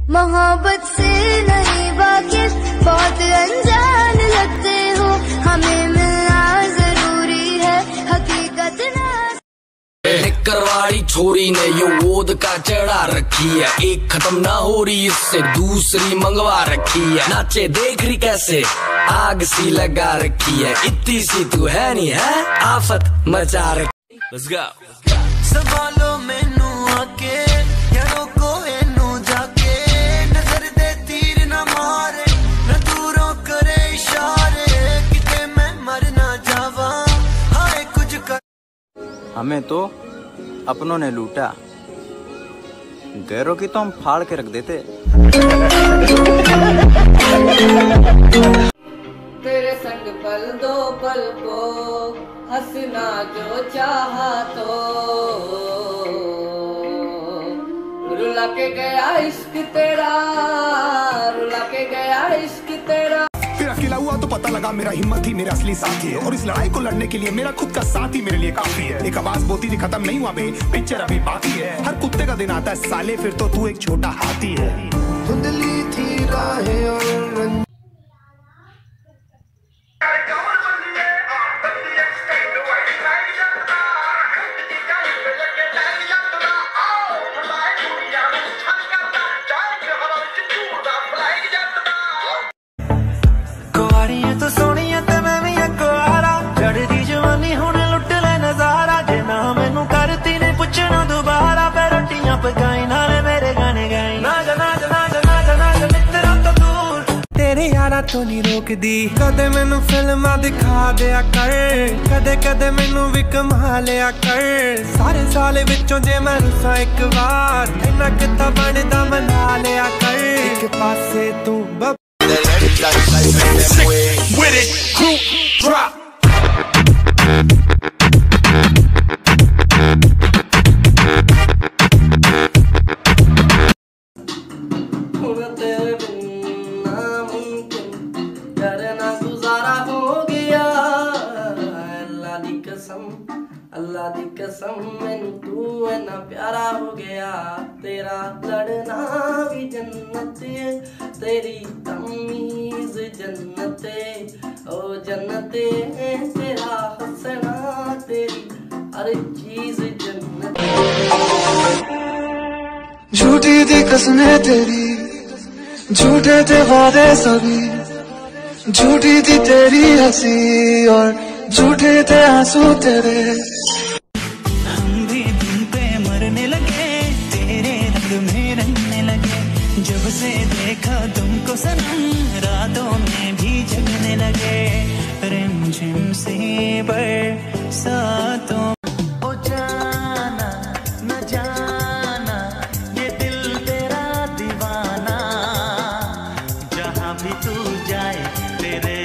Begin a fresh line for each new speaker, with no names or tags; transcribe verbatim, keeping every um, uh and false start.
मोहब्बत से नहीं वाकिफ, बहुत अनजान लगते हो, हमें मिलना जरूरी है, हकीकत ना।
करवाड़ी छोरी ने यो वोद का चढ़ा रखी है, एक खत्म ना हो रही इससे दूसरी मंगवा रखी है। नाचे देख रही कैसे आग सी लगा रखी है, इतनी सी तू है नहीं है, आफत मचा रखी। Let's go।
संभालो मैनू आके यारों को एनू जाके, नजर दे तीर न मारे न दूरों करे इशारे, किते मैं मर ना जावा हाय कुछ कर।
हमें तो अपनों ने लूटा, गैरों की तो हम फाड़ के रख देते।
तेरे संग पल दो पल को हंसना जो चाहा तो, रुला के गया इश्क तेरा, रुला के गया इश्क तेरा।
फिर अकेला हुआ तो पता लगा मेरा हिम्मत ही मेरा असली साथी है, और इस लड़ाई को लड़ने के लिए मेरा खुद का साथ ही मेरे लिए काफी है। एक आवाज बोलती थी खत्म नहीं हुआ बे, पिक्चर अभी बाकी है, हर कुत्ते का दिन आता है साले, फिर तो तू एक छोटा हाथी है। धुंधली थी राहें और
तो सोनिया ते मैं भी एक आरा, चढ़दी जवानी हुण लुट ले नजारा, जे ना मैनू करती ने पुछना दोबारा, पे रोटियां पकाई नाले मेरे गाने गाई, ना जा ना जा ना जा ना जा ना जा मित्रा तो दूर। तेरे यारा तो नहीं रोकदी, कदे मैनू फिल्मां दिखा दिया कर, कदे कदे मैनू भी कमा लिया कर, सारे साल विचों जे मैं रुसा एक बार, इन्ना किता बनदा मना लिया कर, एक पासे तू
with it, group drop.
तेरे बिन नामुमकिन करना गुजारा हो गया, अल्लाह दी कसम अल्लाह दी कसम मैनू तू इन्ना प्यारा हो गया, तेरा लड़ना भी जन्नत है, तेरी तमीज जन्नत है, ओ जन्नत है, तेरा हंसना तेरी हर चीज जन्नत है।
झूठी थी कसमें तेरी, झूठे थे वादे सभी, झूठी थी तेरी हंसी और झूठे थे आंसू तेरे। हम भी तुम पे मरने लगे, तेरे रंग में रंगने लगे, जब से देखा तुमको सनम रातों में भी जगने लगे, रिमझिम से बरसातों। ओ जाना न जाना ये दिल तेरा दीवाना, जहाँ भी तू जाए तेरे